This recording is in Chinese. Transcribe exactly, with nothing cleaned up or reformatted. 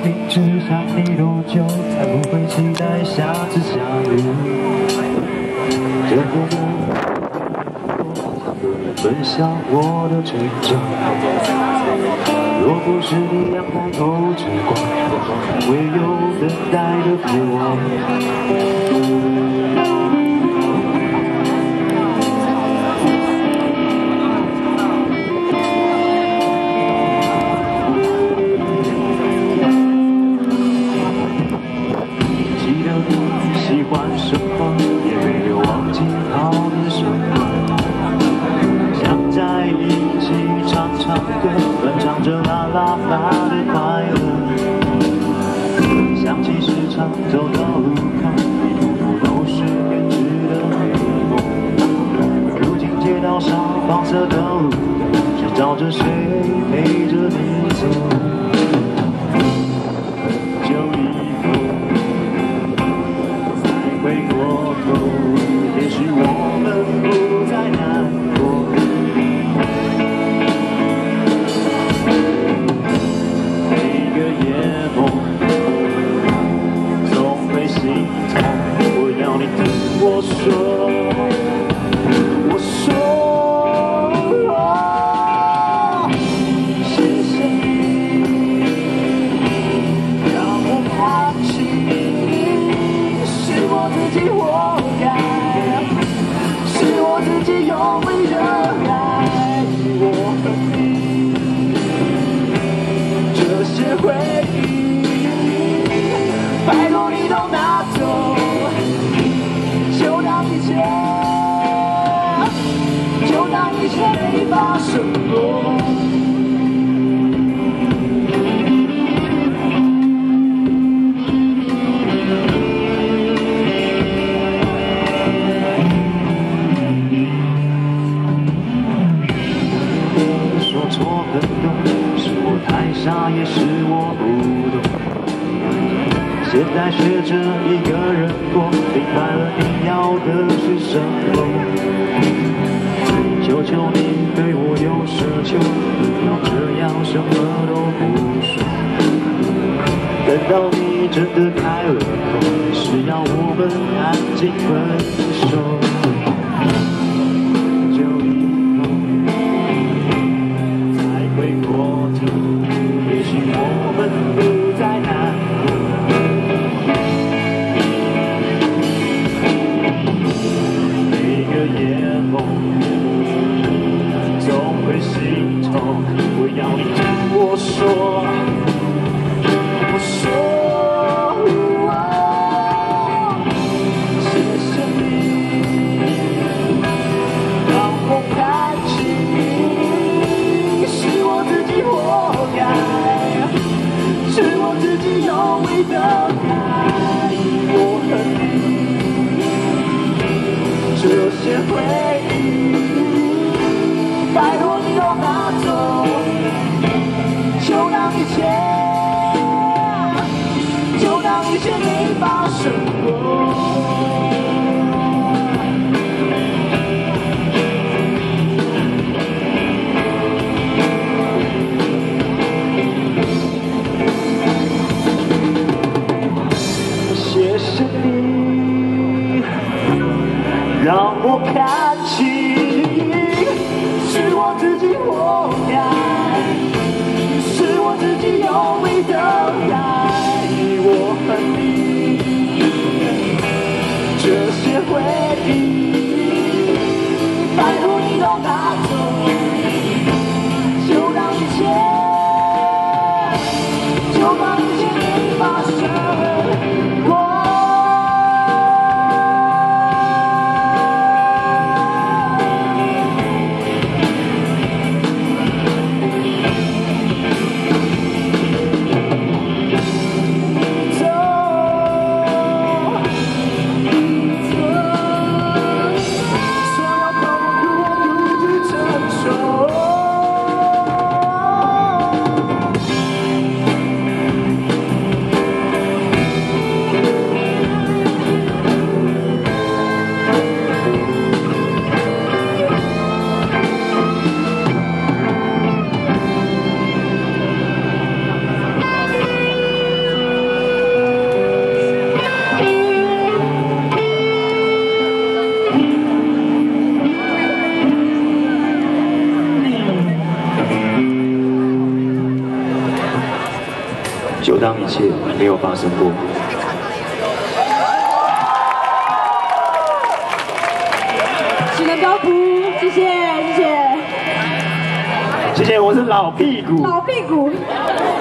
你只想你多久，才不会期待下次相遇？这个梦，和你分享我的成长。若不是你阳光透之光，我会有等待的渴望。喜欢什么，也没有忘记讨厌什么。想在一起唱唱歌，分享着啦啦啦的快乐。想起时常走到路口，一步步都是编织的美梦。如今街道上黄色的路灯，只照着谁陪着你走。很久以后。回过头，也许我们不再难过。每个夜梦总会心痛，我要你听我说，我说，谢谢你让我看清。我自己活该，是我自己用力热爱我和你这些回忆，拜托你都拿走，就当一切，就当一切没发生过。错很多，是我太傻，也是我不懂。现在学着一个人过，明白了你要的是什么。求求你对我有奢求，不要这样什么都不说。等到你真的开了口，是要我们赶紧分手。回过头，也许我们不再难过。每个夜梦总会心痛，我要你听我说，我说。用力的爱我和你这些回忆，拜托你都拿走，就当一切，就当一切没发生过。让我看清，是我自己活该，是我自己用力的爱我和你这些回忆，拜托你都拿走，就当一切，就当一切没发生过。 就当一切没有发生过。 只能高呼，谢谢谢谢。 谢谢，我是老屁股。 老屁股。